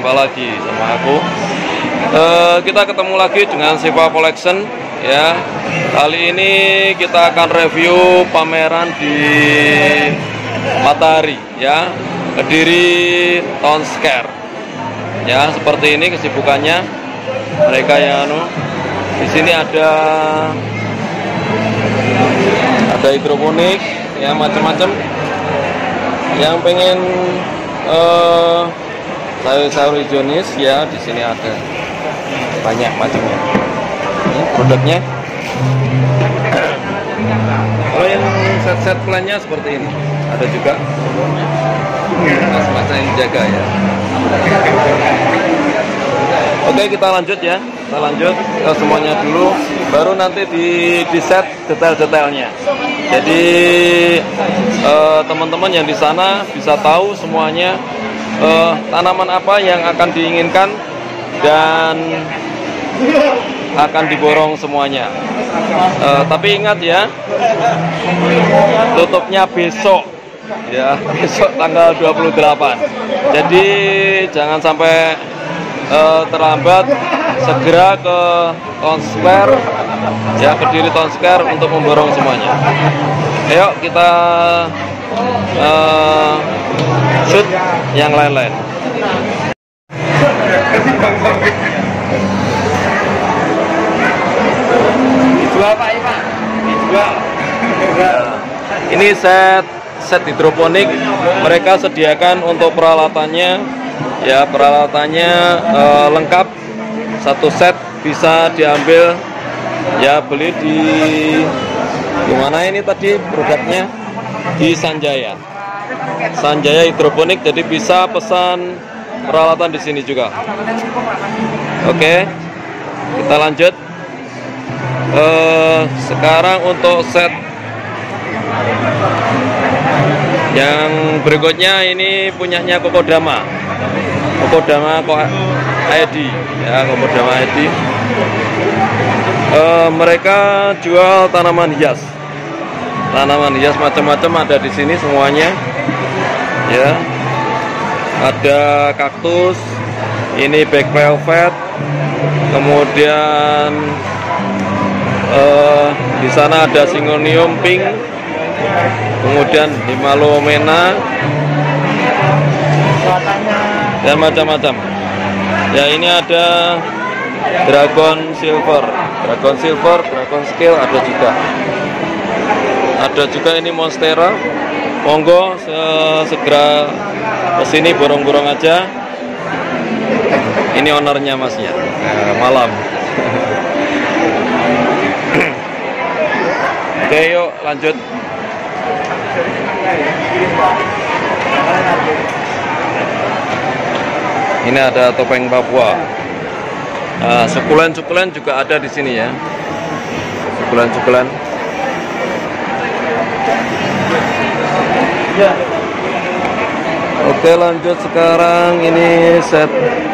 Jumpa lagi sama aku. Kita ketemu lagi dengan Siva Collection ya. Kali ini kita akan review pameran di Matahari ya, Kediri Town Square. Ya, seperti ini kesibukannya mereka yang di sini ada hidroponik ya, macam-macam. Yang pengen sayur-sayur hijaunis ya, di sini ada banyak macamnya. Ini produknya. Kalau yang set-set plannya seperti ini, ada juga semacam yang dijaga ya. Oke, kita lanjut ya. Kita lanjut ke semuanya dulu, baru nanti di set detail-detailnya. Jadi teman-teman yang di sana bisa tahu semuanya tanaman apa yang akan diinginkan dan akan diborong semuanya. Tapi ingat ya, tutupnya besok ya, besok tanggal 28. Jadi jangan sampai terlambat, segera ke Town Square ya, Kediri Town Square untuk memborong semuanya. Ayo kita shoot yang lain-lain. Dijual Pak, ya Pak? Dijual. Ini set hidroponik, mereka sediakan untuk peralatannya ya, peralatannya lengkap, satu set bisa diambil ya, beli di mana ini tadi produknya, di Sanjaya hidroponik. Jadi bisa pesan peralatan di sini juga. Oke, kita lanjut. Sekarang untuk set yang berikutnya, ini punyanya Kokodama ID ya, Kokodama ID. Mereka jual tanaman hias macam-macam, ada di sini semuanya ya. Ada kaktus, ini black velvet, kemudian di sana ada Syngonium pink, kemudian Himalomena dan macam-macam ya. Ini ada Dragon Silver, Dragon Scale ada juga ini Monstera. Monggo segera kesini, borong-borong aja. Ini ownernya masnya, malam. Oke, yuk lanjut. Ini ada topeng Papua. Sukulen juga ada di sini ya. Sukulen. Oke, lanjut sekarang. Ini set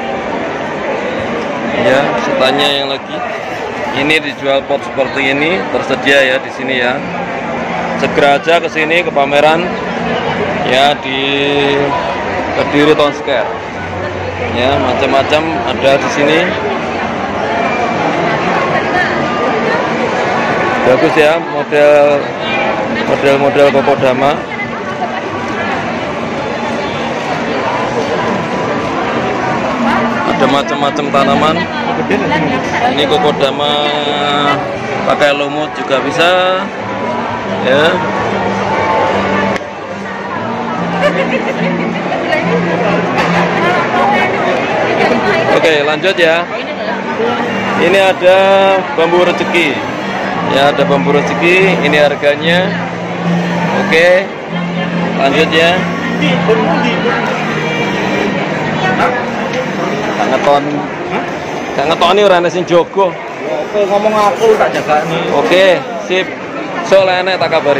ya, setannya yang lagi. Ini dijual pot seperti ini, tersedia ya di sini ya. Segera aja ke sini, ke pameran ya, di Kediri Town Square. Ya, macam-macam ada di sini. Bagus ya, model Kokodama. Ada macam-macam tanaman. Ini Kokodama pakai lumut juga bisa ya. Oke, lanjut ya. Ini ada bambu rezeki ya, ada bambu rezeki. Ini harganya. Oke, lanjut ya. Gak ngetoni ora ana sing jogo. Oke, ngomong aku tak jagani. Oke, sip. Soalnya tak kabari.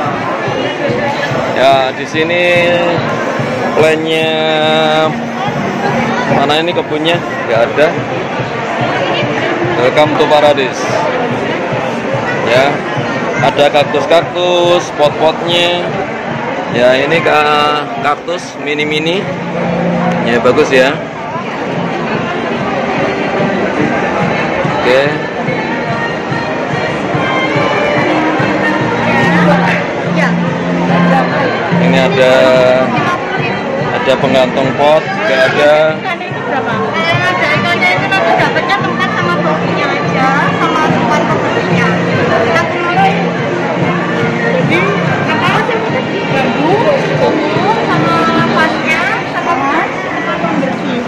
Ya, di sini plannya mana, ini kebunnya nggak ada. Welcome to Paradise. Ya, ada kaktus, pot-potnya. Ya, ini kaktus mini-mini. Ya, bagus ya. Oke. Ini ada penggantung pot, juga ada. Ada ikannya itu nanti dapatnya tempat sama bokinya aja, sama tempat pembelinya. Jadi apa sih bambu, umur, sama pasnya, sama tempat pembersih.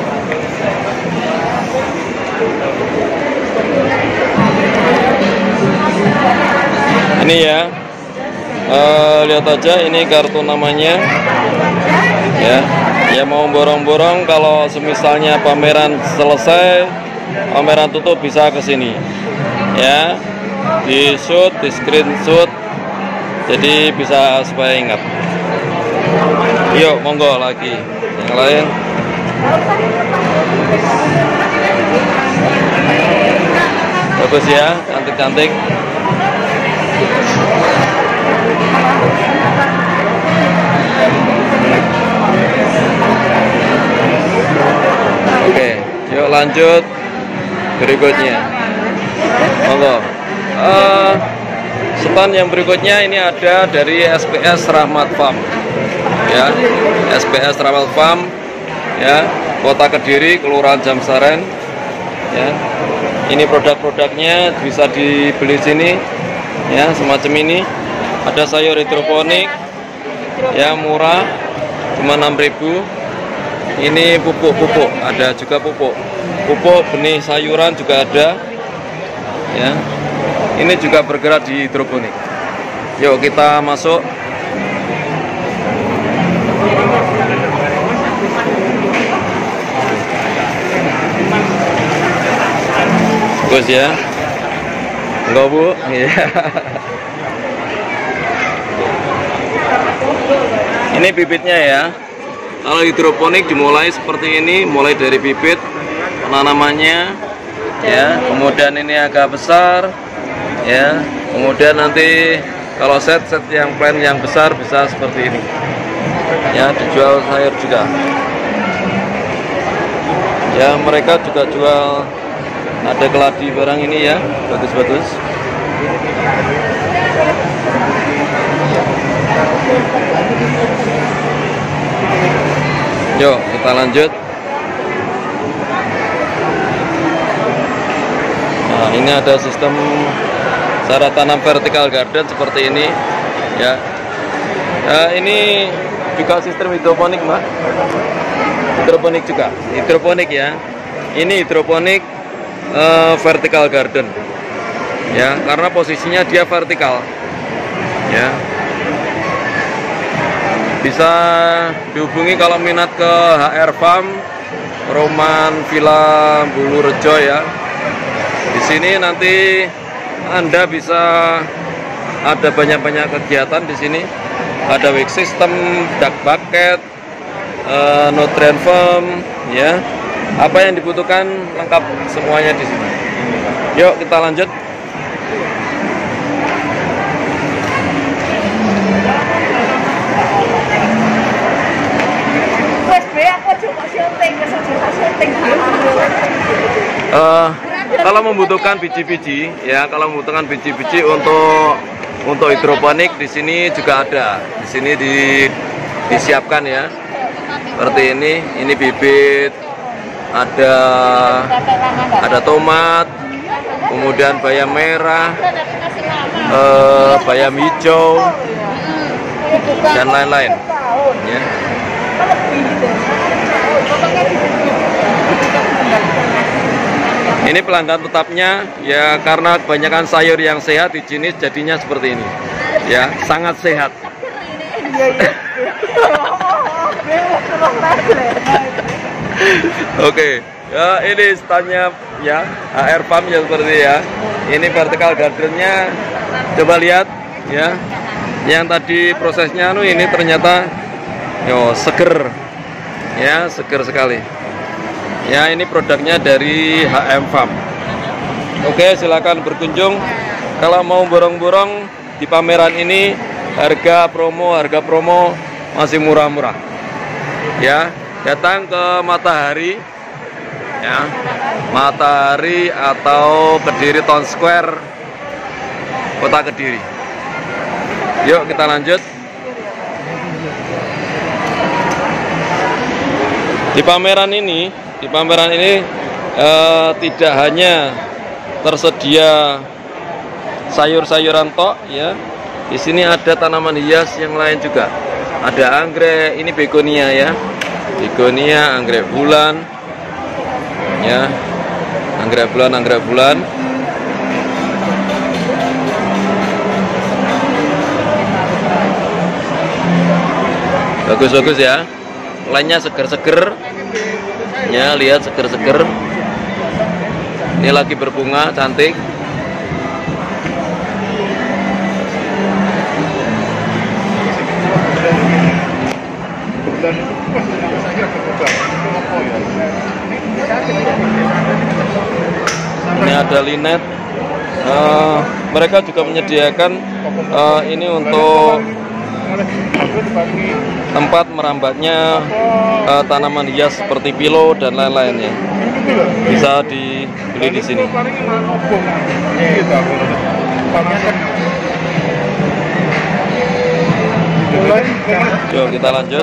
Ini ya, lihat aja ini kartu namanya. Ya, ya mau borong-borong kalau semisalnya pameran selesai, pameran tutup bisa ke sini. Ya, di shoot, di screenshot, jadi bisa supaya ingat. Yuk, monggo lagi yang lain. Bagus ya, cantik-cantik. Oke, yuk lanjut berikutnya. Monggo. Stand yang berikutnya ini ada dari SPS Rahmat Farm. Ya, SPS Rahmat Farm. Ya, Kota Kediri, Kelurahan Jamsaren. Ya, ini produk-produknya bisa dibeli sini. Ya, semacam ini. Ada sayur hidroponik. Ya, murah, cuma 6.000. Ini pupuk, ada juga pupuk benih sayuran juga ada. Ya, ini juga bergerak di hidroponik. Yuk kita masuk. Bagus ya, enggak Bu? Iya. Ini bibitnya ya. Kalau hidroponik dimulai seperti ini, mulai dari bibit penanamannya, ya. Kemudian ini agak besar, ya. Kemudian nanti kalau set yang plan yang besar bisa seperti ini, ya. Dijual sayur juga, ya. Mereka juga jual, ada keladi barang ini ya, bagus-bagus. Yuk kita lanjut. Nah, ini ada sistem cara tanam vertical garden seperti ini, ya. Ini juga sistem hidroponik, Mbak. Hidroponik juga, hidroponik ya. Ini hidroponik vertical garden, ya, karena posisinya dia vertikal, ya. Bisa dihubungi kalau minat ke HR Farm, Roman Villa Bulurejo ya. Di sini nanti Anda bisa ada banyak-banyak kegiatan di sini. Ada wake system, duck bucket, nutrient farm, ya. Apa yang dibutuhkan lengkap semuanya di sini. Yuk kita lanjut. Kalau membutuhkan biji-biji, ya, kalau membutuhkan biji-biji untuk hidroponik di sini juga ada. Di sini disiapkan ya. Seperti ini bibit, ada tomat, kemudian bayam merah, bayam hijau, dan lain-lain. Ya. Ini pelanggan tetapnya ya, karena kebanyakan sayur yang sehat di sini jadinya seperti ini. Ya, sangat sehat. Oke, ya ini standnya ya, HR Farm ya seperti ya. Ini vertical gardennya, coba lihat ya. Yang tadi prosesnya ini ternyata seger. Ya, seger sekali. Ya, ini produknya dari HM Farm. Oke, silakan berkunjung. Kalau mau borong-borong di pameran ini, harga promo masih murah-murah. Ya, datang ke Matahari ya, Matahari atau Kediri Town Square, Kota Kediri. Yuk kita lanjut. Di pameran ini tidak hanya tersedia sayur-sayuran tok ya. Di sini ada tanaman hias yang lain juga. Ada anggrek, ini begonia ya. Begonia, anggrek bulan. Ya. Anggrek bulan. Bagus-bagus ya. Lainnya seger-seger. Ya, lihat seger-seger. Ini lagi berbunga, cantik. Ini ada linet. Mereka juga menyediakan ini untuk tempat merambatnya tanaman hias seperti pilo dan lain-lainnya. Bisa dibeli di sini. Yuk kita lanjut.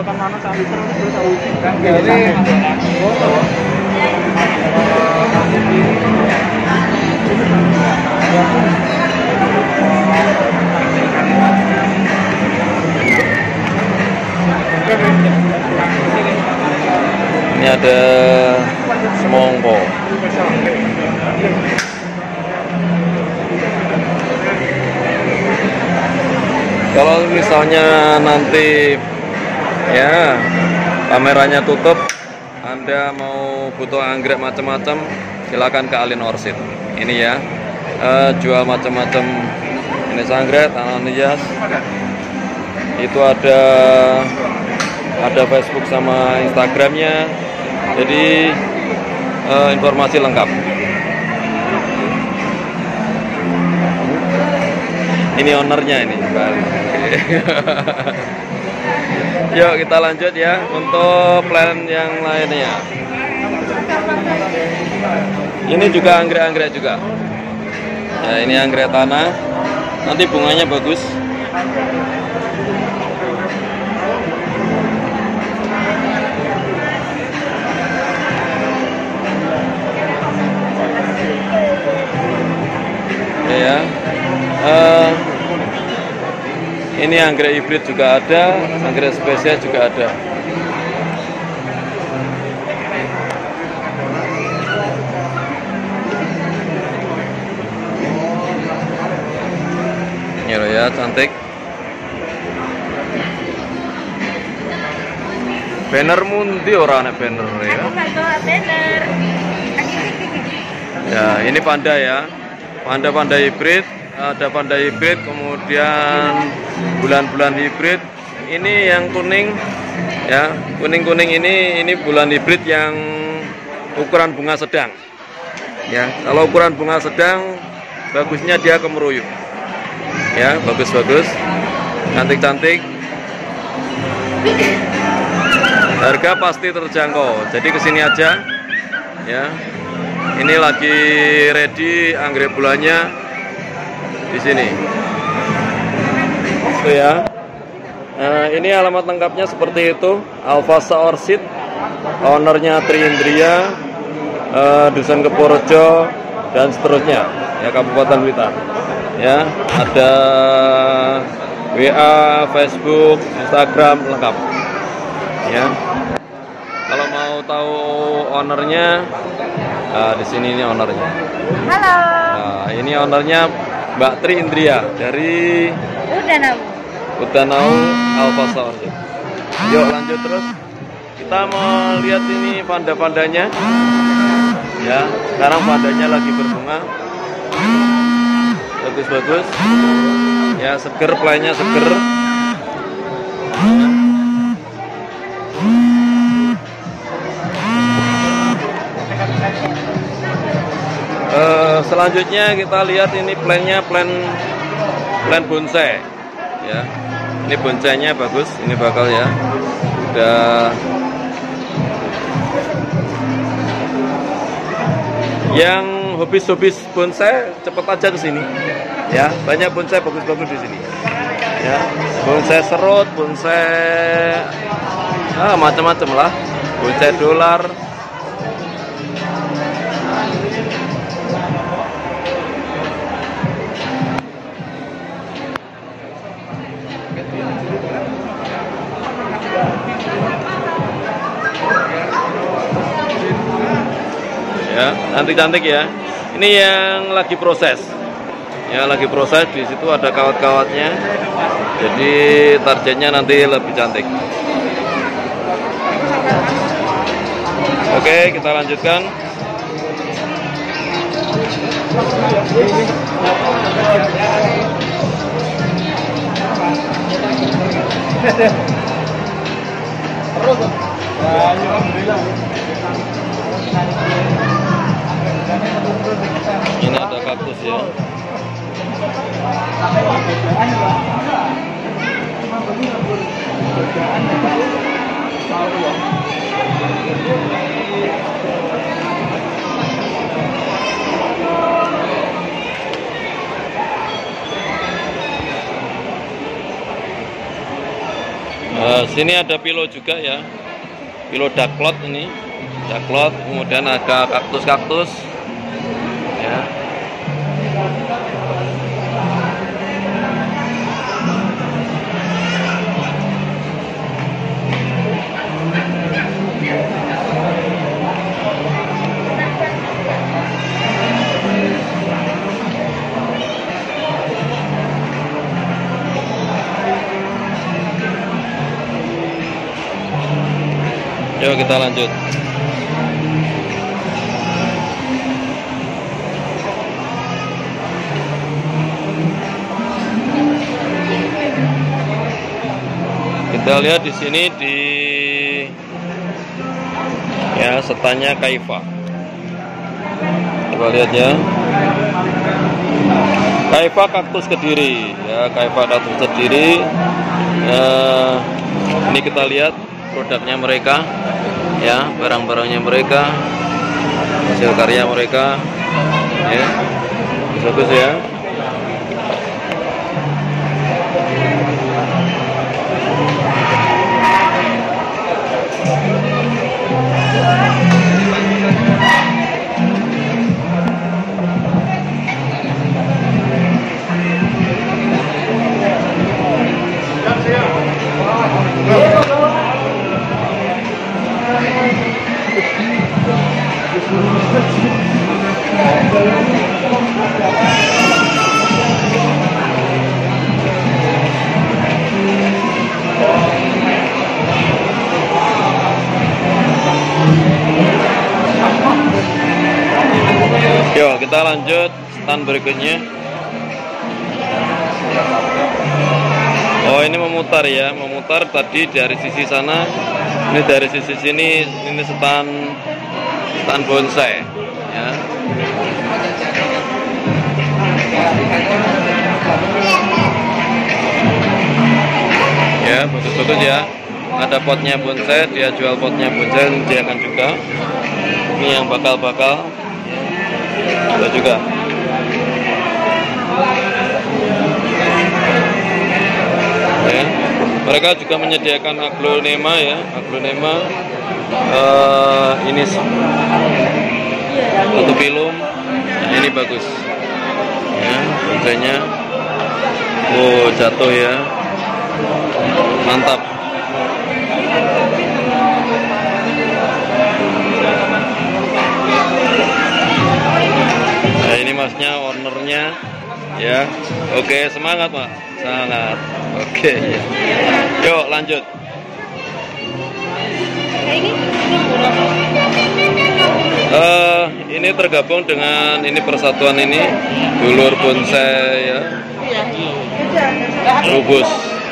Ini ada semongko. Kalau misalnya nanti ya pamerannya tutup, Anda mau butuh anggrek macam-macam, silakan ke Alin Orchid. Ini ya, jual macam-macam jenis anggrek, tanaman hias. Itu ada Facebook sama Instagramnya, jadi informasi lengkap. Ini ownernya ini. Yuk kita lanjut ya untuk plan yang lainnya. Ini juga anggrek-anggrek juga. Ya, ini anggrek tanah. Nanti bunganya bagus. Ya. Ini anggrek hibrid juga ada, anggrek spesies juga ada. Ini loh ya, cantik. Banner mundi orang banner ya. Banner. Ya, ini panda ya. Panda hibrid, ada panda hibrid, kemudian bulan-bulan hibrid. Ini yang kuning ya, kuning-kuning ini bulan hibrid yang ukuran bunga sedang. Ya, kalau ukuran bunga sedang bagusnya dia kemeruyuk. Ya, bagus-bagus. Cantik-cantik. Harga pasti terjangkau. Jadi kesini aja. Ya. Ini lagi ready anggrek bulannya di sini. Itu ya. Nah, ini alamat lengkapnya seperti itu. Alfasa Orchid, ownernya Tri Indria, Dusun Keporejo dan seterusnya. Ya, Kabupaten Blitar. Ya, ada WA, Facebook, Instagram lengkap. Ya. Kalau mau tahu ownernya, di sini ini ownernya. Halo. Nah, ini ownernya Mbak Tri Indria dari Udanau Alfasa Orchid. Yuk lanjut terus. Kita mau lihat ini panda-pandanya. Ya, sekarang pandanya lagi berbunga. Bagus-bagus. Ya, seger, playnya seger. Selanjutnya kita lihat ini plan bonsai ya. Ini bonsainya bagus, ini bakal ya udah Yang hobis bonsai cepet aja ke sini. Ya, banyak bonsai bagus-bagus di sini. Ya, bonsai serut, bonsai macam-macam lah. Bonsai dolar. Ya, cantik-cantik ya. Ini yang lagi proses. Ya, lagi proses, di situ ada kawat-kawatnya. Jadi targetnya nanti lebih cantik. Oke, kita lanjutkan. Ini ada kaktus ya. Sini ada pilo juga ya. Pilo daklot ini. Daklot, kemudian ada kaktus-kaktus. Ya. Yuk kita lanjut. Kita lihat di sini di ya setannya Kaifa. Coba lihat ya. Kaifa kaktus Kediri ya, Kaifa kaktus Kediri. Ini kita lihat produknya mereka ya, barang-barangnya mereka, hasil karya mereka ya, bagus ya. Yuk kita lanjut stand berikutnya. Oh ini memutar ya, memutar tadi dari sisi sana, ini dari sisi sini, ini stand bonsai ya. Ya bagus-bagus ya. Ada potnya bonsai, dia jual potnya bonsai, disediakan juga. Ini yang bakal-bakal. Ada juga. Ya. Mereka juga menyediakan aglonema ya, aglonema. Ini satu film. Nah, ini bagus. Ya, bonsainya. Oh, jatuh ya. Mantap. Nah, ini masnya, ownernya ya. Oke, semangat Pak, semangat. Oke ya. Yuk lanjut. Ini tergabung dengan ini persatuan ini dulur bonsai ya, Rubus.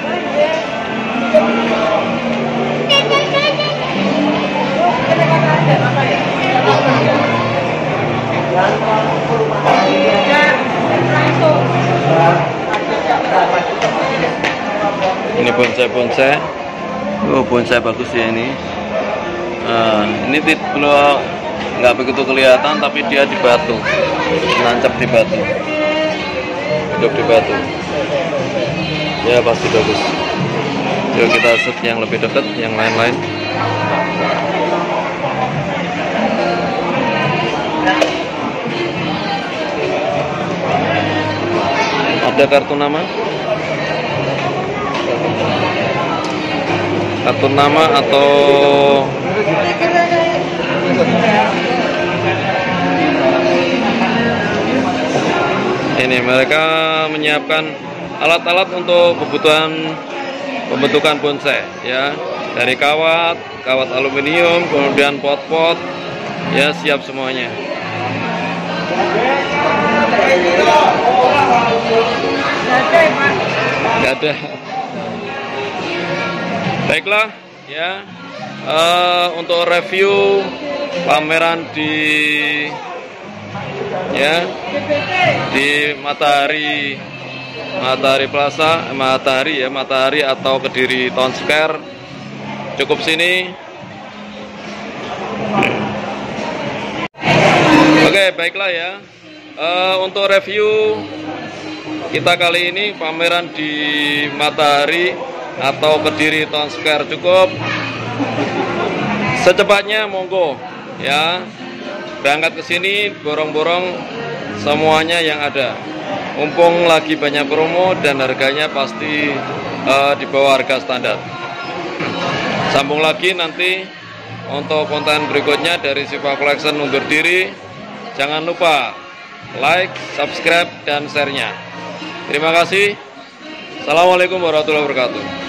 Ini bonsai, oh bonsai bagus ya ini. Ini nggak begitu kelihatan, tapi dia di batu, nancap di batu, hidup di batu. Ya pasti bagus. Yuk kita shoot yang lebih dekat, yang lain-lain. Ada kartu nama? Kartu nama atau ini mereka menyiapkan alat-alat untuk kebutuhan pembentukan bonsai ya, dari kawat aluminium, kemudian pot-pot ya, siap semuanya. Nggak ada. Baiklah ya, untuk review pameran di Matahari Plaza, Matahari atau Kediri Town Square cukup sini. Oke, baiklah ya. Untuk review kita kali ini pameran di Matahari atau Kediri Town Square cukup. Secepatnya monggo ya, berangkat ke sini, borong-borong semuanya yang ada. Mumpung lagi banyak promo dan harganya pasti di bawah harga standar. Sambung lagi nanti untuk konten berikutnya dari Siva Collection undur diri. Jangan lupa like, subscribe, dan share-nya. Terima kasih. Assalamualaikum warahmatullahi wabarakatuh.